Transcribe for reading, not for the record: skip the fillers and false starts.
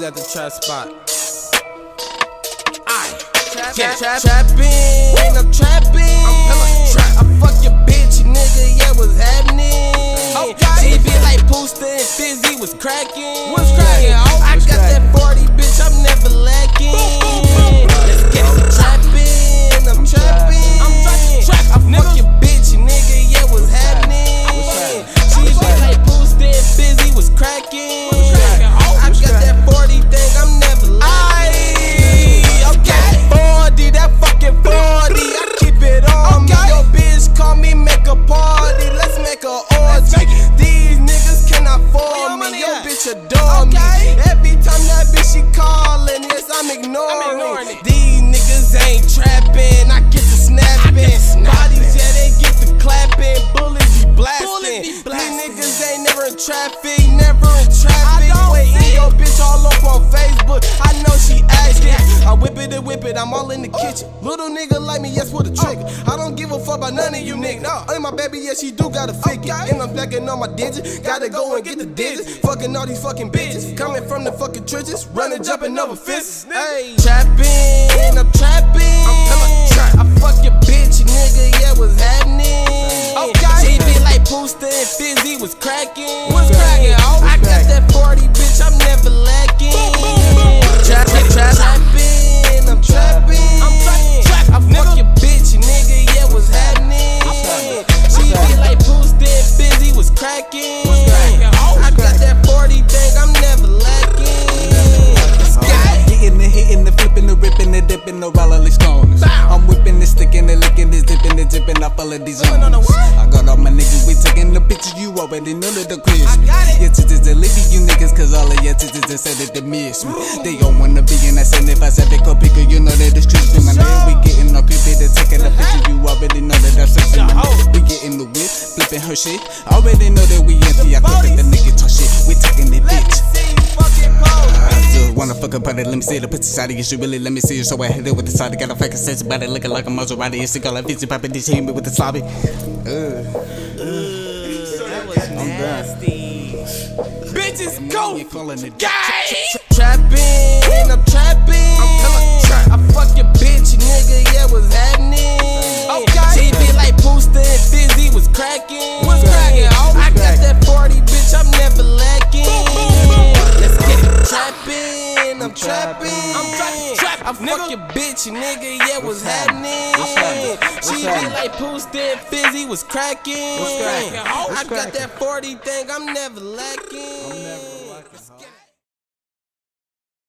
at the trap spot. Trapping, I'm trapping. I fuck your bitch, nigga, yeah, what's happening? She be like Poosta and Fizzy was cracking. I got that 40, bitch, I'm never lacking. Let's get it. Trapping, I'm trapping. I fuck your bitch, nigga, yeah, what's happening? She be like Poosta and Fizzy was cracking. I got that 40 thing, I'm never lacking. Okay, 40, that fucking 40, I keep it on me. Your bitch call me, make a party, let's make a orgy. These niggas cannot afford me, your bitch adore me. Every time that bitch she callin', yes, I'm ignoring it. These niggas ain't trappin', I get to snapping. Bodies, yeah, they get to clapping. Bullets be blasting. These niggas ain't never in traffic, never in traffic. Waiting your bitch all up on Facebook, I know she asking. I whip it, I'm all in the kitchen. Little nigga like me, yes, with a trigger. I don't give a fuck about none of you niggas. Ain't my baby, yeah, she do got a figure. And I'm stacking on my digits, gotta go and get the digits. Fucking all these fucking bitches, coming from the fucking trenches, running, jumping over fences. Hey, trapping, I'm trapping. I fuck your bitch, nigga, yeah, what's happening? She be like Poosta and Fizzy was cracking. I got that 40, bitch, I'm never lacking. Trapping, I'm trapping. I fuck your bitch, nigga, yeah, what's happening? She be like Poosta and Fizzy was cracking. I got that 40 thing, I'm never lacking. Getting it, hitting it, flipping it, ripping it, dipping the roll these corners. I'm whipping it, sticking it, licking it, dipping it, dipping off all of these zones. I got all my niggas, we taking the pictures, you already know that the crispy. Yes, it is a living, you niggas, cause all of your titties said that they miss me. They don't wanna be in that 75 cup picker, you know that it's crispy. My nigga, we getting our creepy, they taking the picture, you already know that that's sexy. We getting the whip, flipping her shit. Already know that we empty, I clip the nigga talk shit, we taking it, bitch. I just wanna fuck about it, let me see the pussy side of you should really let me see it. So I hit it with the side, I got a fucking sense about it, looking like a Maserati. It's a girl like Fizzy poppin', this hit me with the sloppy. That was nasty. Bitches go trapping, I'm trapping. I fuck your bitch, nigga, yeah, what's happening? She be like Poosta and Fizzy was cracking. I got that 40, bitch, I'm never lacking. Let's get it. Trapping, I'm trapping. I fuck your bitch, nigga, yeah, what's happening? She be like Poosta and Fizzy was cracking. I got that 40 thing, I'm never lacking.